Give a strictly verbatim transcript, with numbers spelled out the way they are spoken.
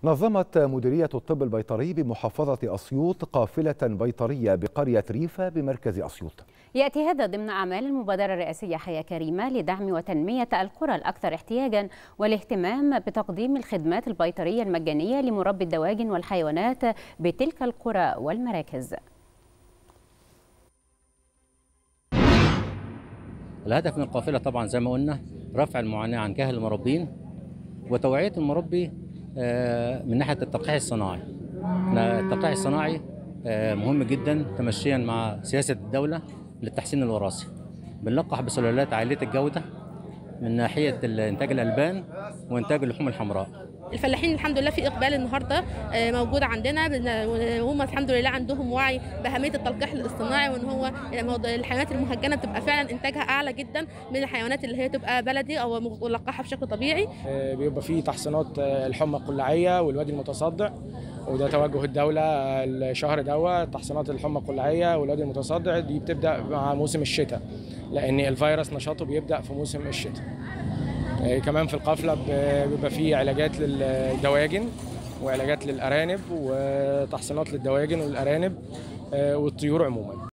نظمت مديرية الطب البيطري بمحافظة أسيوط قافلة بيطرية بقرية ريفة بمركز أسيوط. يأتي هذا ضمن أعمال المبادرة الرئاسية حياة كريمة لدعم وتنمية القرى الأكثر احتياجا والاهتمام بتقديم الخدمات البيطرية المجانية لمربي الدواجن والحيوانات بتلك القرى والمراكز. الهدف من القافلة طبعا زي ما قلنا رفع المعاناة عن جهل المربين وتوعية المربي من ناحية التلقيح الصناعي. التلقيح الصناعي مهم جدا تمشيا مع سياسة الدولة للتحسين الوراثي. بنلقح بسلالات عالية الجودة من ناحية إنتاج الألبان وإنتاج اللحوم الحمراء. الفلاحين الحمد لله في إقبال النهارده موجود عندنا، وهم الحمد لله عندهم وعي بأهمية التلقيح الاصطناعي، وإن هو الحيوانات المهجنة بتبقى فعلا إنتاجها أعلى جدا من الحيوانات اللي هي تبقى بلدي أو ملقحة بشكل طبيعي. بيبقى في تحصينات الحمى القلاعية والوادي المتصدع، وده توجه الدولة الشهر دوت. تحصينات الحمى القلاعية والوادي المتصدع دي بتبدأ مع موسم الشتاء، لأن الفيروس نشاطه بيبدأ في موسم الشتاء. كمان في القافلة بيبقى فيه علاجات للدواجن وعلاجات للأرانب وتحصينات للدواجن والأرانب والطيور عموما.